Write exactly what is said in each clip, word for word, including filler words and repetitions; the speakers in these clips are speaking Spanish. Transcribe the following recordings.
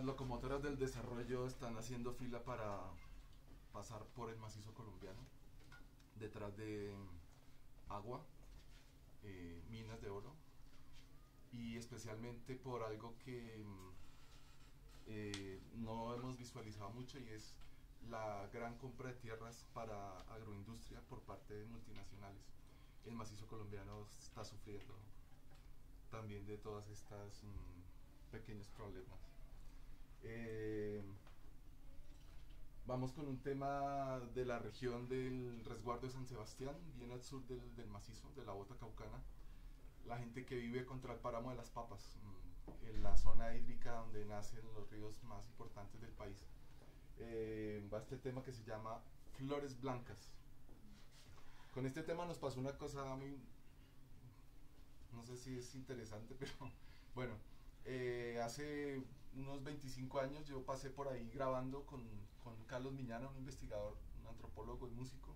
locomotoras del desarrollo están haciendo fila para pasar por el macizo colombiano, detrás de agua, eh, minas de oro, y especialmente por algo que eh, no hemos visualizado mucho, y es la gran compra de tierras para agroindustria por parte de multinacionales. El macizo colombiano está sufriendo también de todas estas mmm, pequeños problemas. Eh, vamos con un tema de la región del resguardo de San Sebastián, bien al sur del, del macizo, de la bota caucana. La gente que vive contra el páramo de las Papas, mmm, en la zona hídrica donde nacen los ríos más importantes del país. Eh, va este tema que se llama Flores Blancas. Con este tema nos pasó una cosa muy, no sé si es interesante, pero bueno, eh, hace unos veinticinco años yo pasé por ahí grabando con, con Carlos Miñana, un investigador, un antropólogo y músico,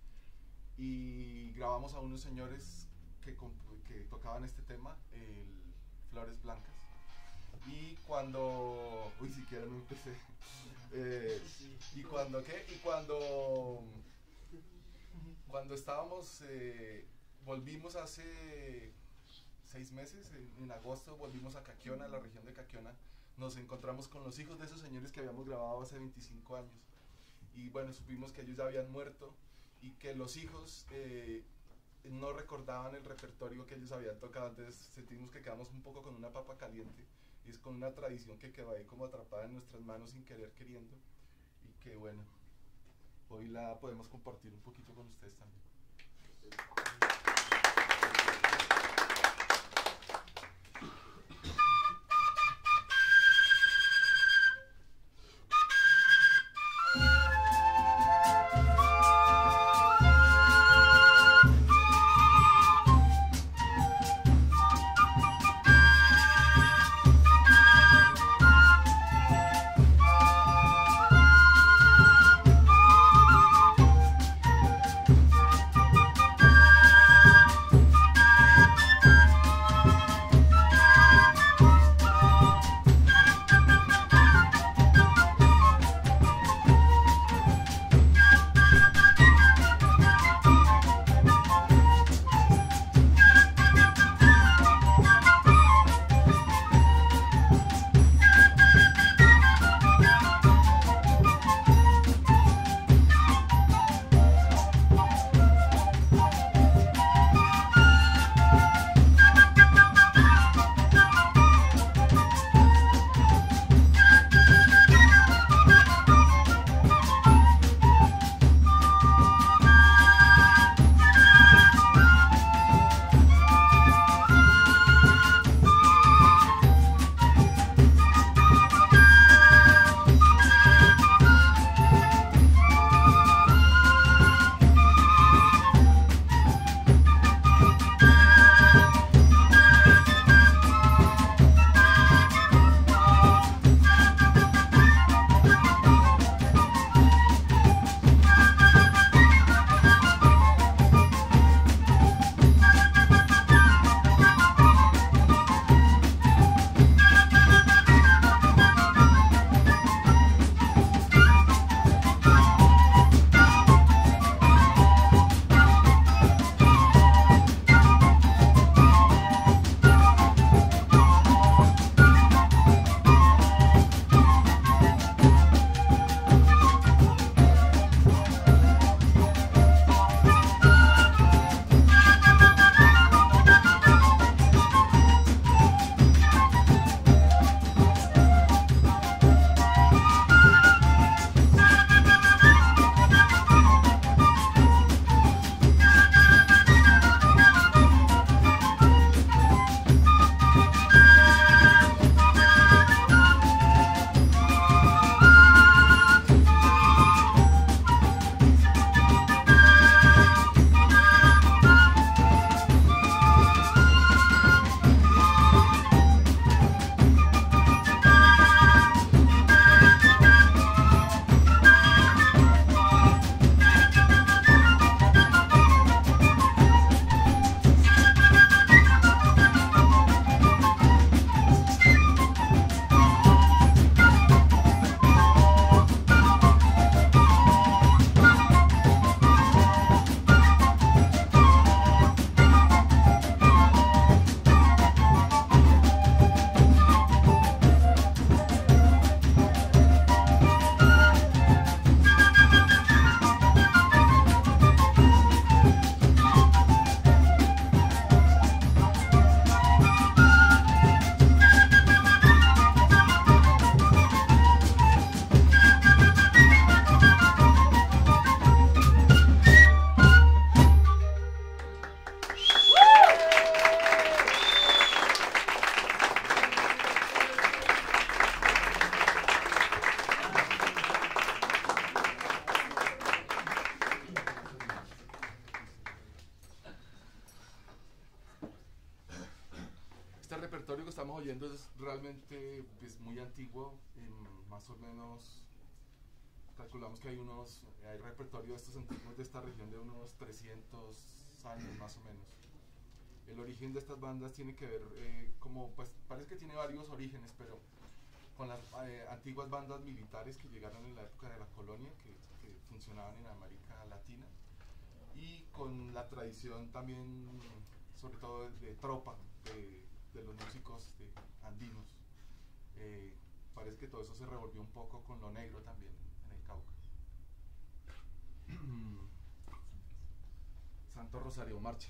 y grabamos a unos señores que, que tocaban este tema, el Flores Blancas. Y cuando, uy, siquiera no empecé, eh, y cuando, ¿qué? Y cuando, cuando estábamos, eh, volvimos hace seis meses, en, en agosto, volvimos a Caquiona, a la región de Caquiona, nos encontramos con los hijos de esos señores que habíamos grabado hace veinticinco años, y bueno, supimos que ellos ya habían muerto, y que los hijos eh, no recordaban el repertorio que ellos habían tocado, entonces sentimos que quedamos un poco con una papa caliente. Es con una tradición que quedó ahí como atrapada en nuestras manos sin querer queriendo, y que bueno, hoy la podemos compartir un poquito con ustedes también. repertorio que estamos oyendo es realmente pues, muy antiguo, en más o menos calculamos que hay unos, hay repertorio de estos antiguos de esta región de unos trescientos años más o menos. El origen de estas bandas tiene que ver, eh, como pues parece que tiene varios orígenes, pero con las eh, antiguas bandas militares que llegaron en la época de la colonia, que, que funcionaban en América Latina, y con la tradición también, sobre todo de, de tropa, de, de los músicos de, andinos. Eh, parece que todo eso se revolvió un poco con lo negro también en el Cauca. Santo Rosario, marcha.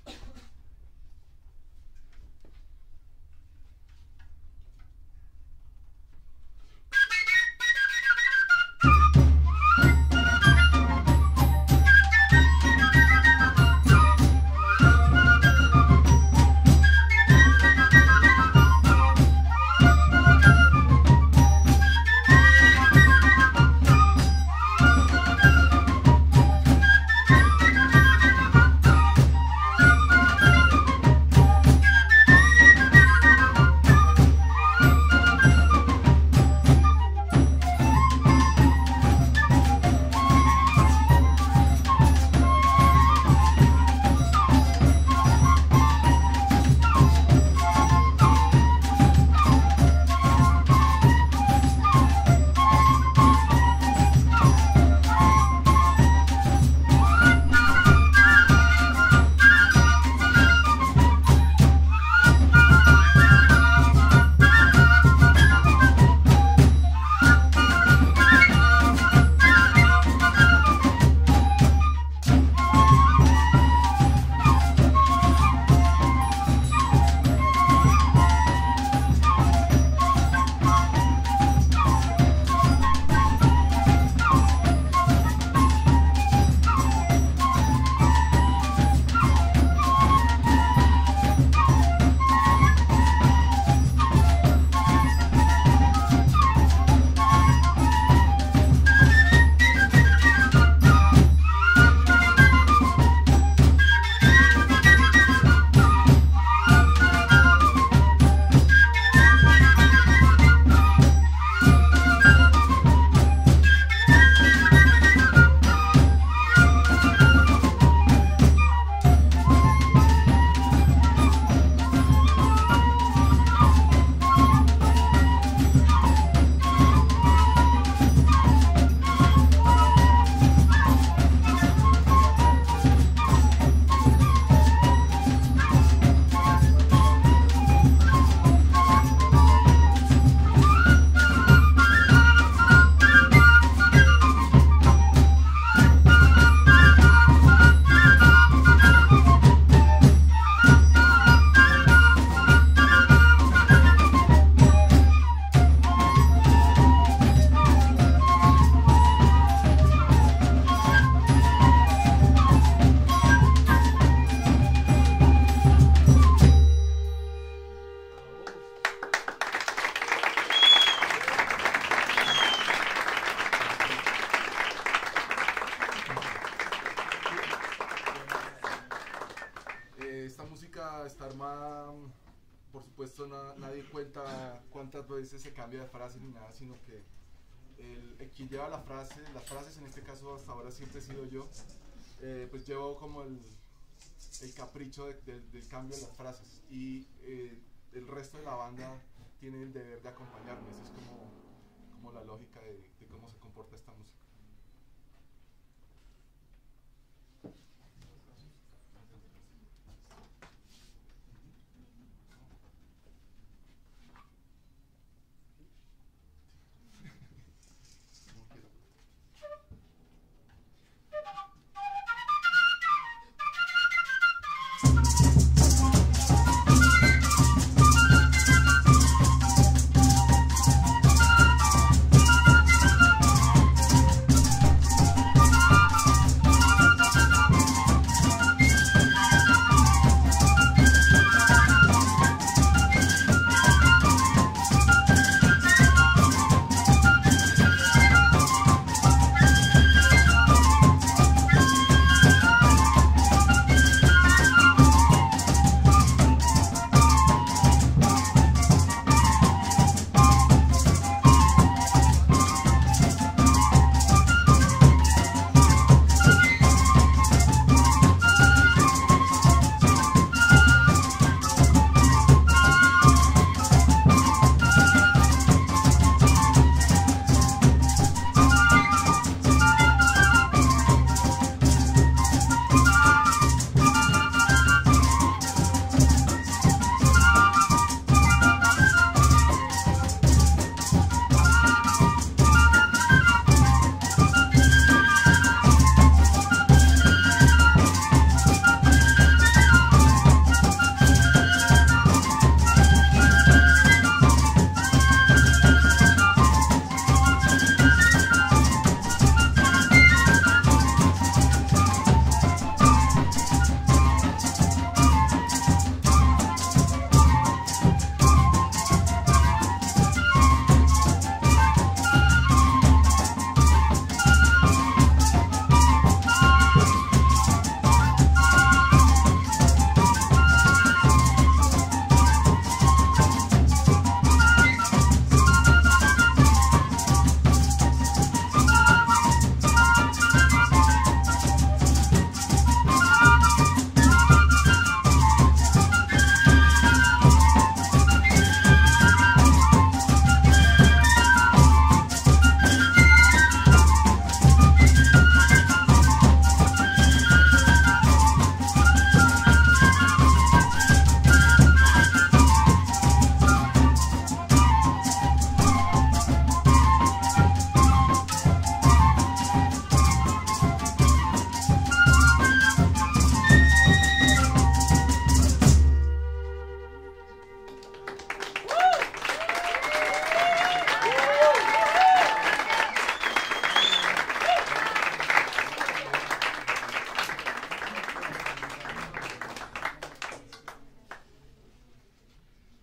Está armada, por supuesto na, nadie cuenta cuántas veces se cambia de frase ni nada, sino que el, el quien lleva la frase, las frases en este caso hasta ahora siempre he sido yo, eh, pues llevo como el, el capricho de, de, del cambio de las frases, y eh, el resto de la banda tiene el deber de acompañarme. Esa es como, como la lógica de, de cómo se comporta esta música.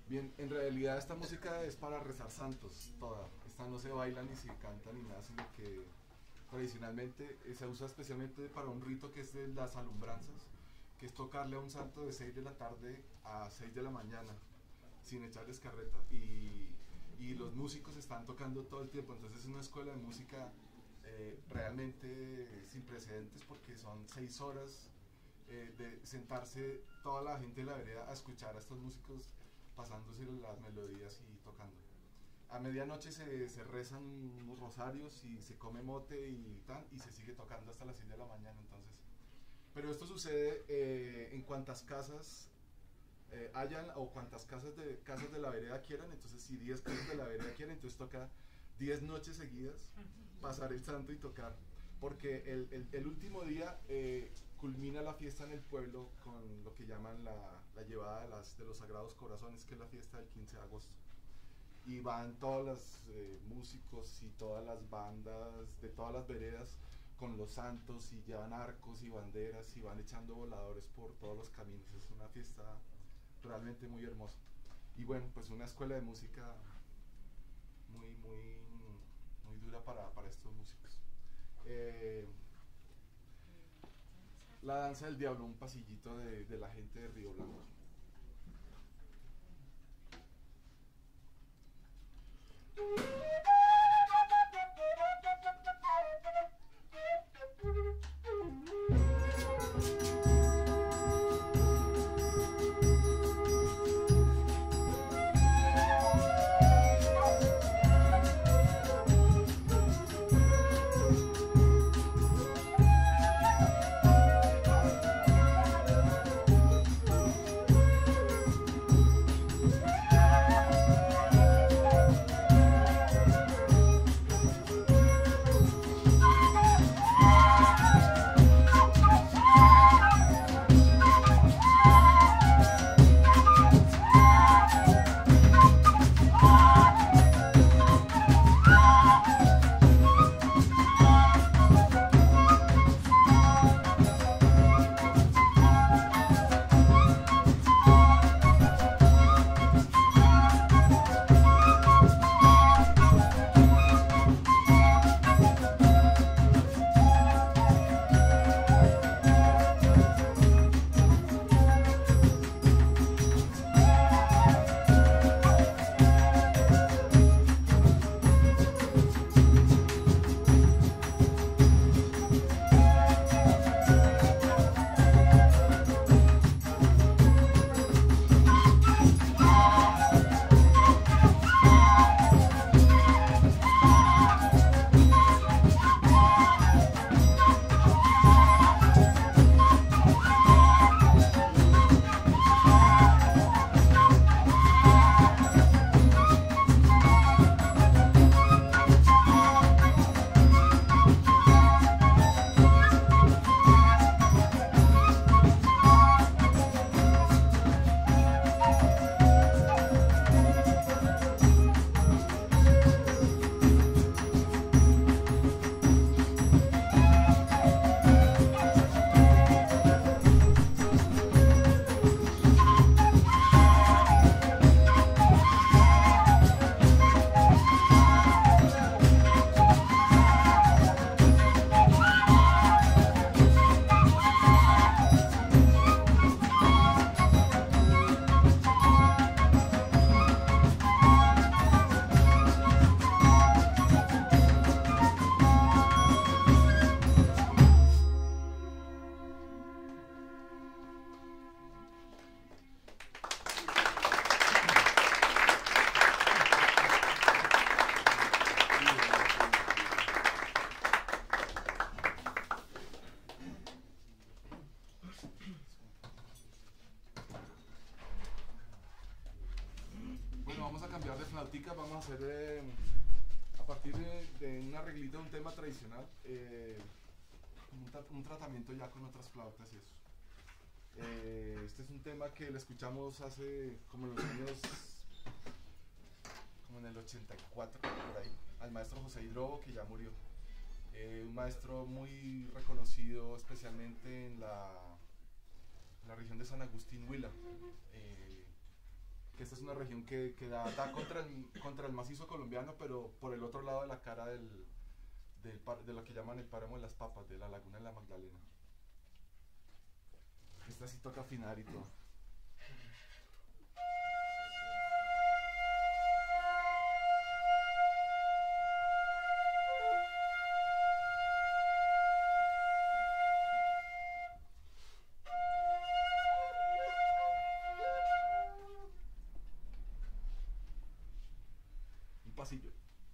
Bien, en realidad esta música es para rezar santos, toda. Esta no se baila ni se canta ni nada, sino que tradicionalmente eh, se usa especialmente para un rito que es de las alumbranzas, que es tocarle a un santo de seis de la tarde a seis de la mañana, sin echarles carreta. Y, y los músicos están tocando todo el tiempo, entonces es una escuela de música eh, realmente sin precedentes, porque son seis horas eh, de sentarse toda la gente de la vereda a escuchar a estos músicos pasándose las melodías y tocando. A medianoche se, se rezan unos rosarios y se come mote y tal, y se sigue tocando hasta las seis de la mañana, entonces. Pero esto sucede eh, en cuantas casas eh, hayan, o cuantas casas de, casas de la vereda quieran. Entonces si diez casas de la vereda quieren, entonces toca diez noches seguidas pasar el santo y tocar, porque el, el, el último día eh, culmina la fiesta en el pueblo con lo que llaman la, la llevada de, las, de los Sagrados Corazones, que es la fiesta del quince de agosto. Y van todos los eh, músicos y todas las bandas de todas las veredas con los santos, y llevan arcos y banderas y van echando voladores por todos los caminos. Es una fiesta realmente muy hermosa. Y bueno, pues una escuela de música muy, muy, muy dura para, para estos músicos. Eh, la danza del diablo, un pasillito de, de la gente de Río Blanco. Vamos a hacer eh, a partir de, de un arreglito de un tema tradicional, eh, un, tra un tratamiento ya con otras flautas y eso. Eh, este es un tema que lo escuchamos hace como en los años, como en el ochenta y cuatro, por ahí, al maestro José Hidrobo, que ya murió. Eh, un maestro muy reconocido especialmente en la, en la región de San Agustín, Huila. Eh, que esta es una una región que, que da, da contra, el, contra el macizo colombiano, pero por el otro lado de la cara del, del par, de lo que llaman el páramo de las papas, de la laguna de la Magdalena. Esta sí toca afinar y todo. Un pasillo.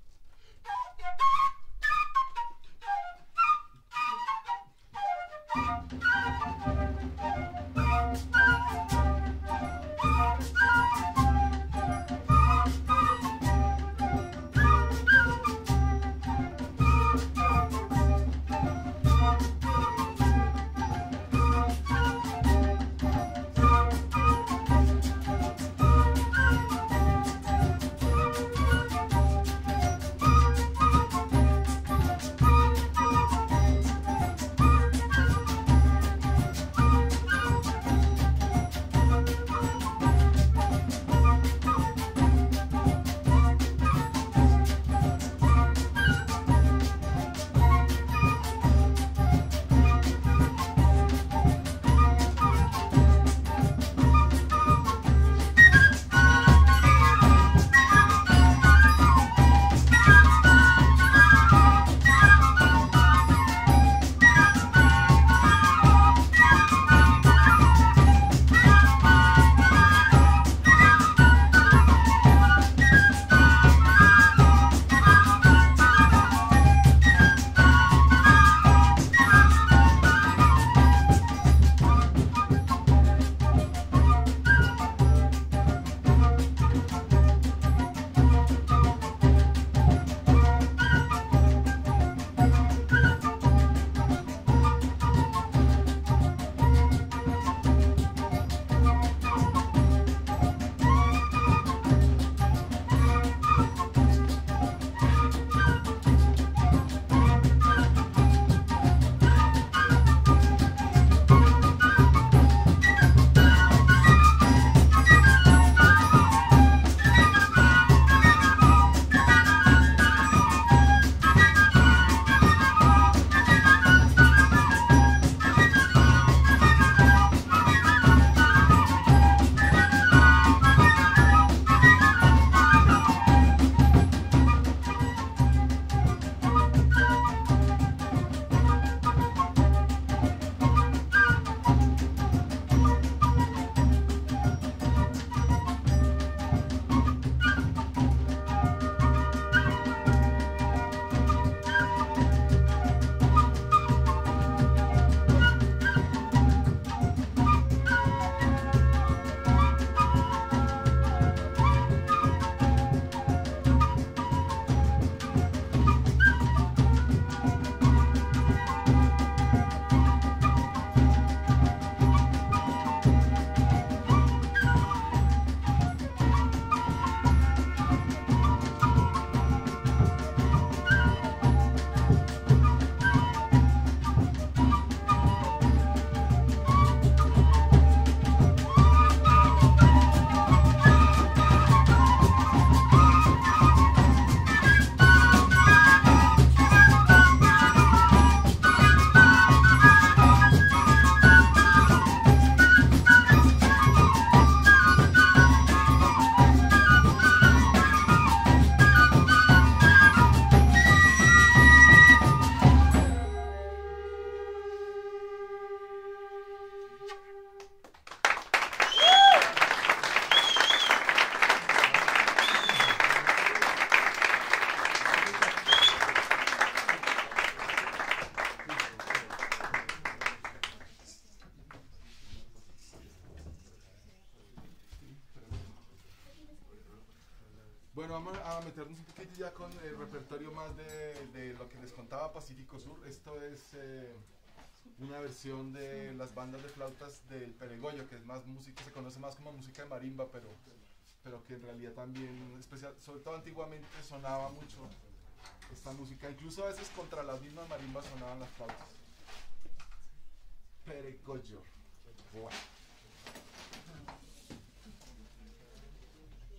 Bueno, vamos a meternos un poquito ya con el repertorio más de, de lo que les contaba Pacífico Sur. Esto es eh, una versión de las bandas de flautas del Peregoyo, que es más música, se conoce más como música de marimba, pero, pero que en realidad también, especial, sobre todo antiguamente, sonaba mucho esta música. Incluso a veces contra las mismas marimbas sonaban las flautas. Peregoyo. Bueno.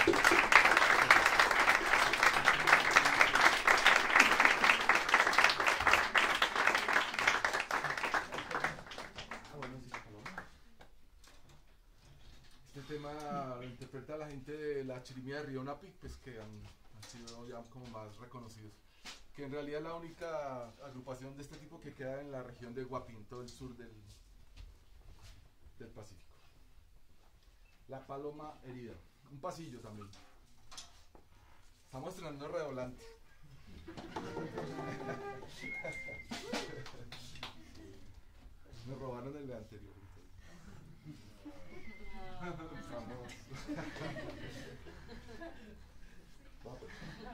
Este tema lo interpreta la gente de la Chirimía de Río Napi, pues que han, han sido ya como más reconocidos. Que en realidad es la única agrupación de este tipo que queda en la región de Guapín, todo el sur del, del Pacífico. La Paloma Herida, un pasillo también. Estamos estrenando redoblante. Me robaron el de anterior. Vamos. Vamos.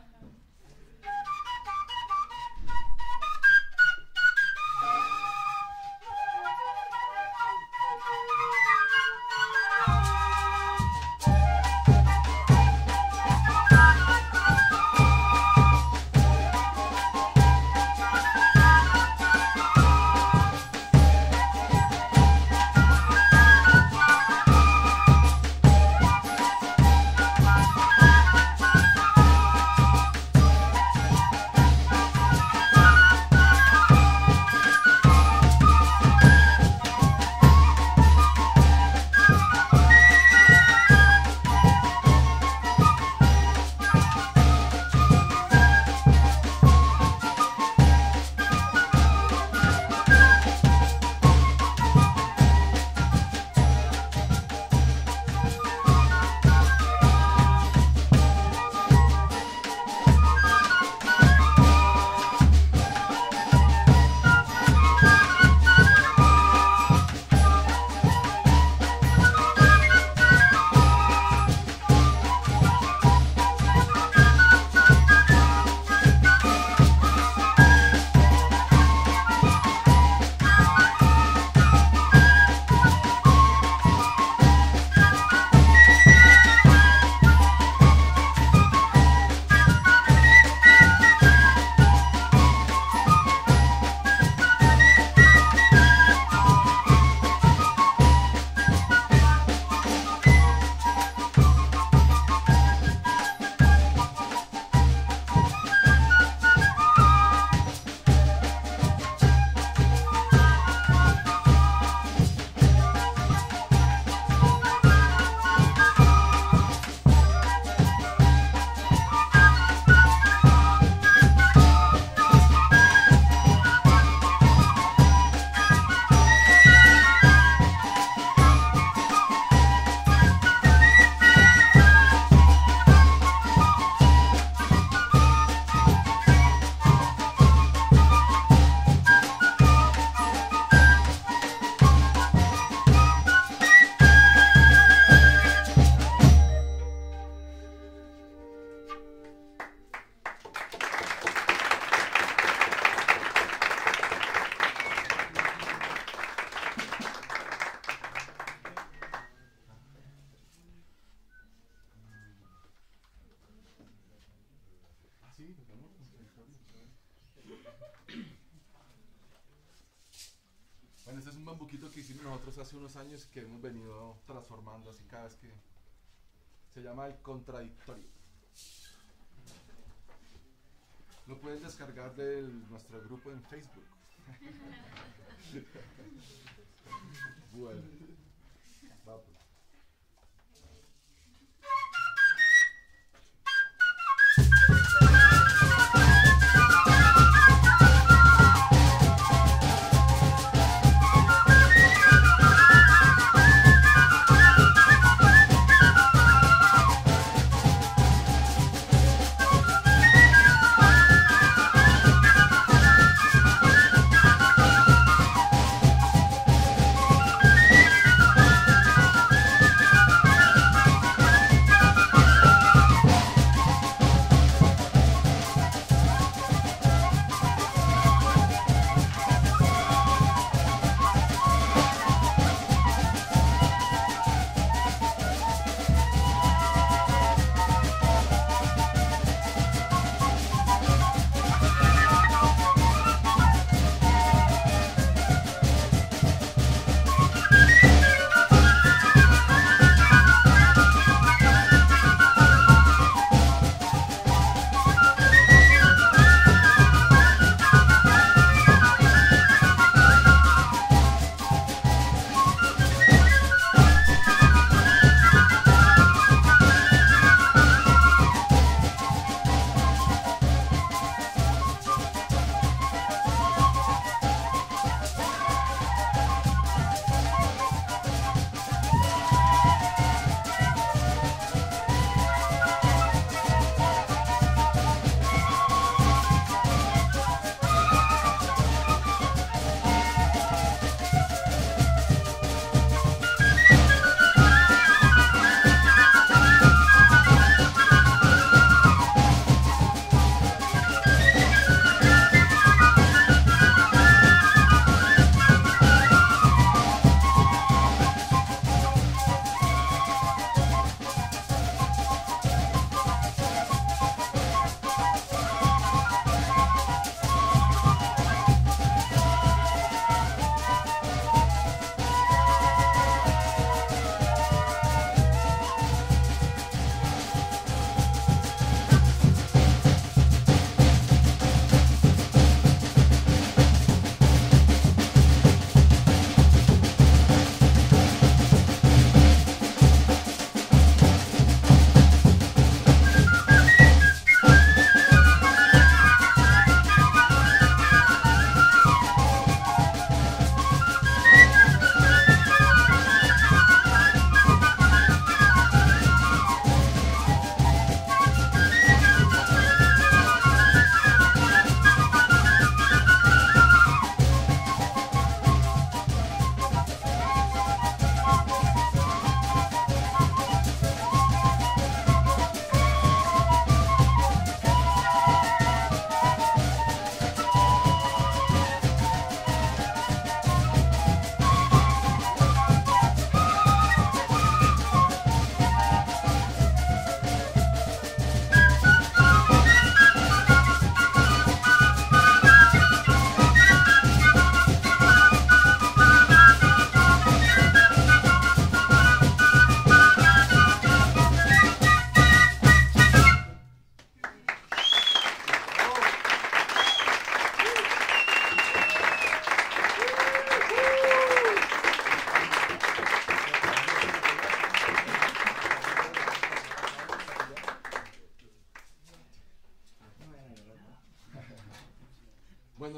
Bueno, este es un bambuquito que hicimos nosotros hace unos años que hemos venido transformando así cada vez que se llama El Contradictorio. Lo pueden descargar de nuestro grupo en Facebook. Bueno, vamos.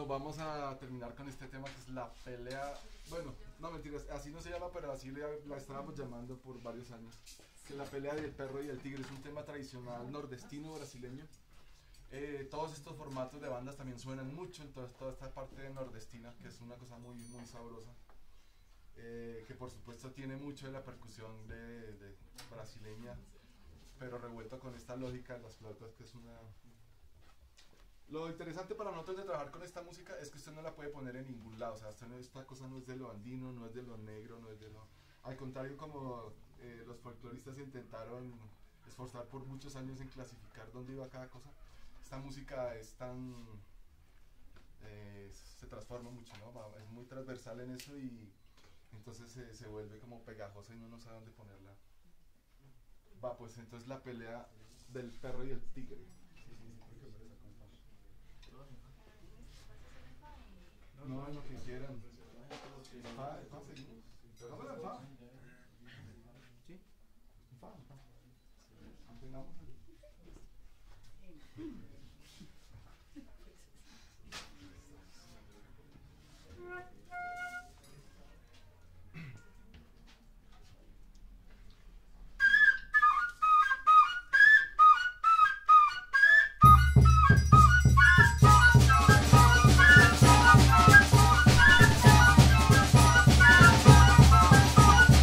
vamos a terminar con este tema que es la pelea. Bueno, no mentiras, así no se llama, pero así le- la estábamos llamando por varios años. Que la pelea del perro y el tigre es un tema tradicional nordestino brasileño. Eh, todos estos formatos de bandas también suenan mucho en toda, toda esta parte de nordestina, que es una cosa muy, muy sabrosa. Eh, que por supuesto tiene mucho de la percusión de, de brasileña, pero revuelto con esta lógica de las flautas, que es una... Lo interesante para nosotros de trabajar con esta música es que usted no la puede poner en ningún lado, o sea, esta, no- esta cosa no es de lo andino, no es de lo negro, no es de lo... Al contrario, como eh, los folcloristas intentaron esforzar por muchos años en clasificar dónde iba cada cosa, esta música es tan... eh, se transforma mucho, ¿no? Va- Es muy transversal en eso y entonces se, se vuelve como pegajosa y uno no sabe dónde ponerla. Va, pues entonces la pelea del perro y el tigre. No, en lo que quieran. Fa, fa, seguimos. Hagámosla en fa. ¿Sí? En fa, en fa. Empezamos. Thank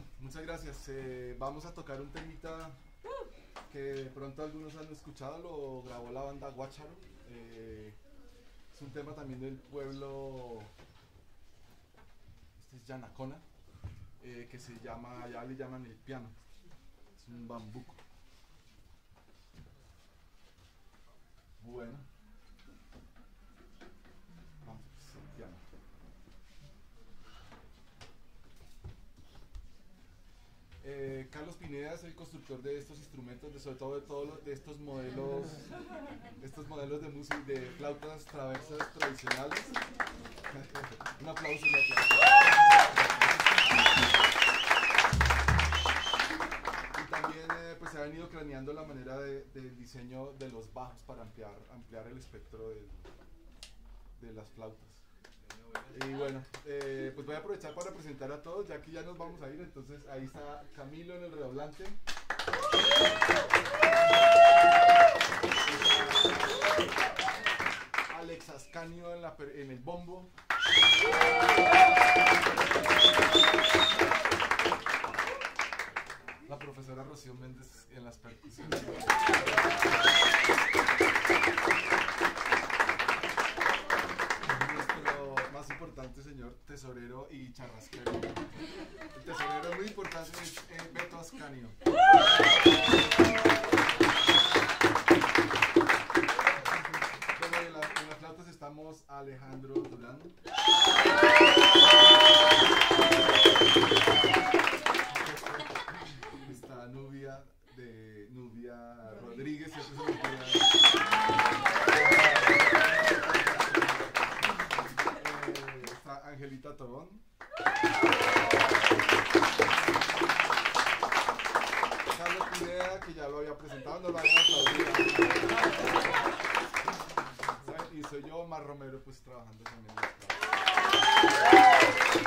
Bueno, muchas gracias. Eh, vamos a tocar un temita que de pronto algunos han escuchado, lo grabó la banda Guácharo. Eh, es un tema también del pueblo, este es Yanacona, eh, que se llama, allá le llaman el piano, es un bambuco. Bueno, vamos, el piano. Eh, Carlos Pineda es el constructor de estos instrumentos, de, sobre todo de todos los, de estos modelos, estos modelos de música, de flautas traversas tradicionales. Un aplauso, un aplauso. Y también eh, pues se ha venido craneando la manera de, del diseño de los bajos para ampliar, ampliar el espectro de, de las flautas. Y bueno, eh, pues voy a aprovechar para presentar a todos, ya que ya nos vamos a ir. Entonces ahí está Camilo en el redoblante, Alex Ascanio en, la, en el bombo, la profesora Rocío Méndez en las percusiones, más importante, señor tesorero y charrasquero. El tesorero es muy importante, es eh, Beto Ascanio. Bueno, en, la, en las flautas estamos Alejandro Durán. Está Nubia de Nubia Rodríguez. Angelita Tobón. Carlos Pineda, que ya lo había presentado, no lo habían aplaudido. Y soy yo, Omar Romero, pues trabajando también en las